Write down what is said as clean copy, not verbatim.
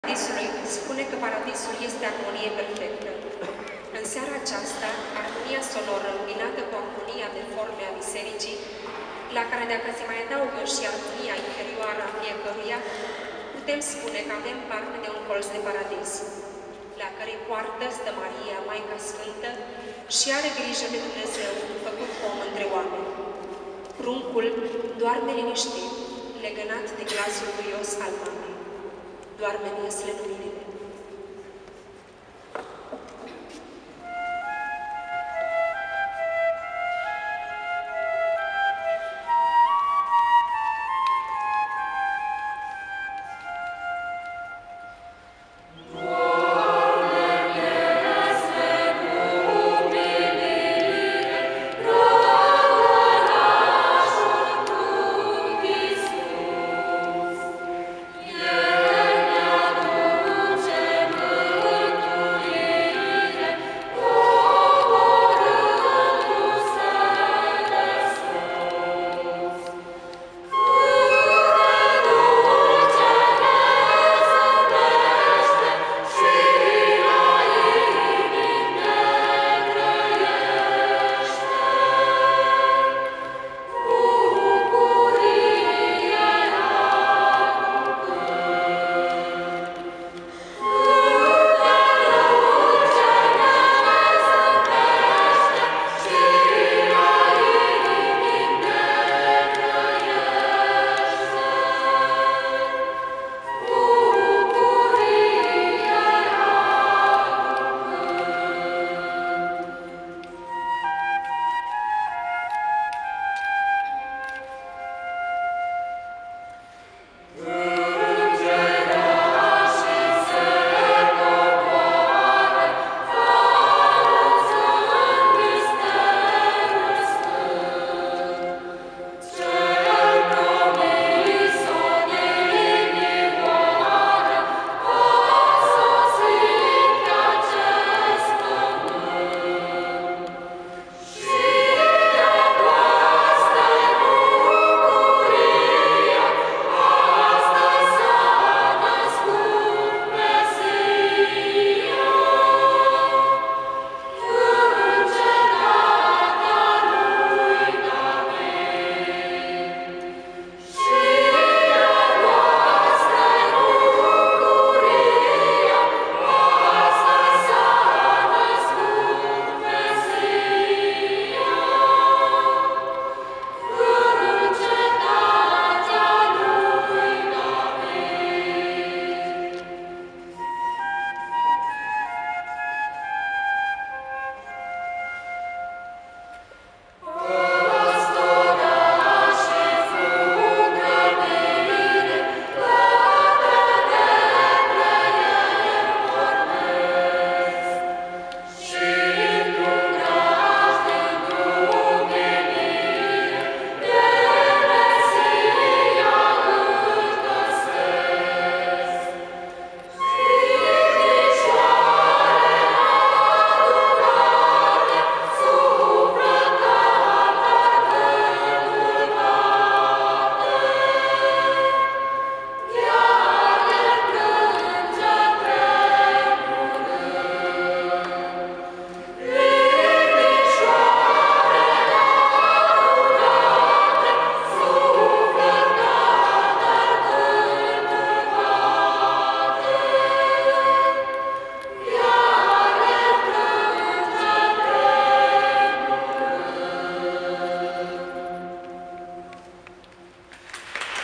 Paradisului spune că paradisul este armonie perfectă. În seara aceasta, armonia sonoră îmbinată cu armonia de forme a bisericii, la care dacă se mai adaugă și armonia interioară a fiecăruia, putem spune că avem parte de un colț de paradis, la cărei poartă stă Maria, Maica Sfântă, și are grijă de Dumnezeu, făcut om între oameni. Pruncul doarme liniștit, legănat de glasul duios al mamei. Doarme în iesle luminii.